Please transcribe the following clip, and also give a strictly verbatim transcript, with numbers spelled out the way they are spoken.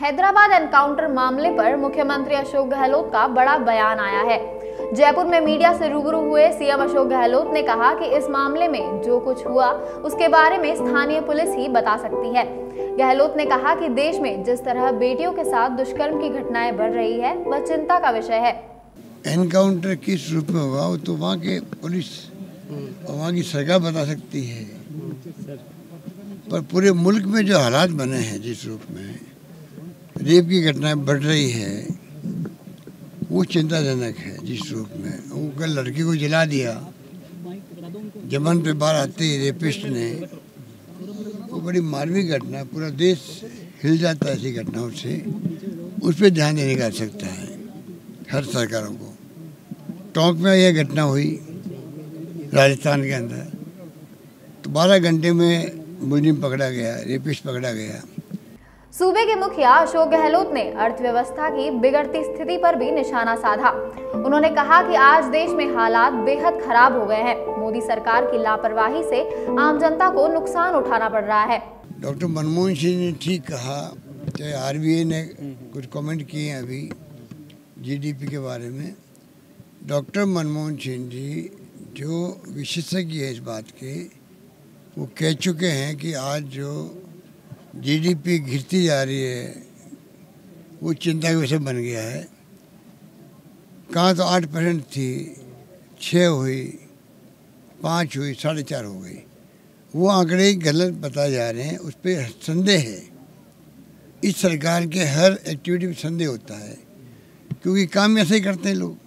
Hyderabad encounter मामले पर मुख्यमंत्री अशोक गहलोत का बड़ा बयान आया है। जयपुर में मीडिया से रूबरू हुए सीएम अशोक गहलोत ने कहा कि इस मामले में जो कुछ हुआ उसके बारे में स्थानीय पुलिस ही बता सकती है। गहलोत ने कहा कि देश में जिस तरह बेटियों के साथ दुष्कर्म की घटनाएं बढ़ रही है वह चिंता का विषय है। एनकाउंटर किस रूप में हुआ वो तो वहाँ के पुलिस और वहाँ की सरकार बता सकती है, पर पूरे मुल्क में जो हालात बने हैं, जिस रूप में रेप की घटनाएं बढ़ रही है वो चिंताजनक है। जिस रूप में वो कल लड़की को जला दिया, जमान पे बाहर आते ही रेपिस्ट ने, वो बड़ी मानवीय घटना है। पूरा देश हिल जाता है ऐसी घटनाओं से। उस पर ध्यान देने का आवश्यकता है हर सरकारों को। टोंक में यह घटना हुई राजस्थान के अंदर, तो बारह घंटे में मुजरिम पकड़ा गया, रेपिस्ट पकड़ा गया। सूबे के मुखिया अशोक गहलोत ने अर्थव्यवस्था की बिगड़ती स्थिति पर भी निशाना साधा। उन्होंने कहा कि आज देश में हालात बेहद खराब हो गए हैं। मोदी सरकार की लापरवाही से आम जनता को नुकसान उठाना पड़ रहा है। डॉक्टर मनमोहन सिंह ने ठीक कहा, चाहे आरबीआई ने कुछ कमेंट किए हैं अभी जीडीपी के बारे में। डॉक्टर मनमोहन सिंह जी जो विशेषज्ञ है इस बात के, वो कह चुके हैं कि आज जो जीडीपी गिरती जा रही है वो चिंता का विषय बन गया है। कहाँ तो आठ परसेंट थी, छः हुई, पाँच हुई, साढ़े चार हो गई। वो आंकड़े गलत बताए जा रहे हैं, उस पर संदेह है। इस सरकार के हर एक्टिविटी में संदेह होता है, क्योंकि काम ऐसे ही करते हैं लोग।